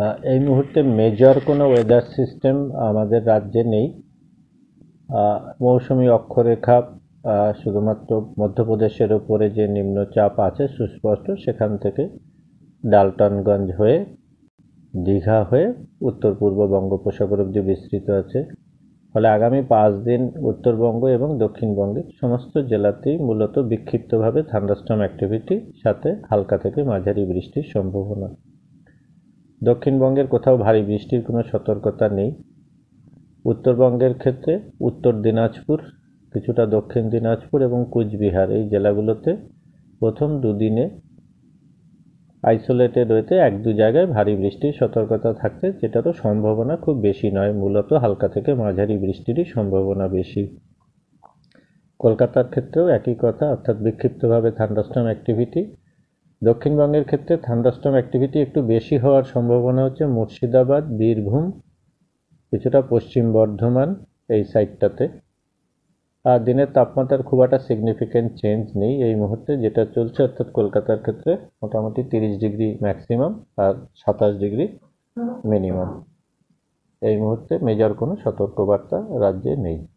এই মুহূর্তে মেজর কোনো ওয়েদার সিস্টেম আমাদের রাজ্যে নেই। মৌসুমি অক্ষরেখা শুধুমাত্র মধ্যপ্রদেশের উপরে যে নিম্নচাপ আছে সুস্পষ্ট, সেখান থেকে ডালটনগঞ্জ হয়ে দীঘা হয়ে উত্তর পূর্ব বঙ্গোপসাগর অবধি বিস্তৃত আছে। ফলে আগামী 5 দিন উত্তরবঙ্গ এবং দক্ষিণবঙ্গের সমস্ত জেলাতেই মূলত বিক্ষিপ্তভাবে থান্ডারস্টর্ম অ্যাক্টিভিটি সাথে হালকা থেকে মাঝারি বৃষ্টির সম্ভাবনা। দক্ষিণবঙ্গের কোথাও ভারী বৃষ্টির কোনো সতর্কতা নেই। উত্তরবঙ্গের ক্ষেত্রে উত্তর দিনাজপুর, কিছুটা দক্ষিণ দিনাজপুর এবং কুচবিহার এই জেলাগুলোতে প্রথম দুদিনে আইসোলেটেড হতে 1-2 জায়গায় ভারী বৃষ্টির সতর্কতা থাকছে, যেটারও সম্ভাবনা খুব বেশি নয়, মূলত হালকা থেকে মাঝারি বৃষ্টিরই সম্ভাবনা বেশি। কলকাতার ক্ষেত্রেও একই কথা, অর্থাৎ বিক্ষিপ্তভাবে থান্ডারস্টর্ম অ্যাক্টিভিটি। দক্ষিণবঙ্গের ক্ষেত্রে থান্ডারস্টর্ম অ্যাক্টিভিটি একটু বেশি হওয়ার সম্ভাবনা হচ্ছে মুর্শিদাবাদ, বীরভূম, কিছুটা পশ্চিম বর্ধমান এই সাইডটাতে। আর দিনের তাপমাত্রার খুব একটা সিগনিফিক্যান্ট চেঞ্জ নেই এই মুহূর্তে যেটা চলছে, অর্থাৎ কলকাতার ক্ষেত্রে মোটামুটি 30 ডিগ্রি ম্যাক্সিমাম আর 27 ডিগ্রি মিনিমাম। এই মুহূর্তে মেজর কোনো সতর্কবার্তা রাজ্যে নেই।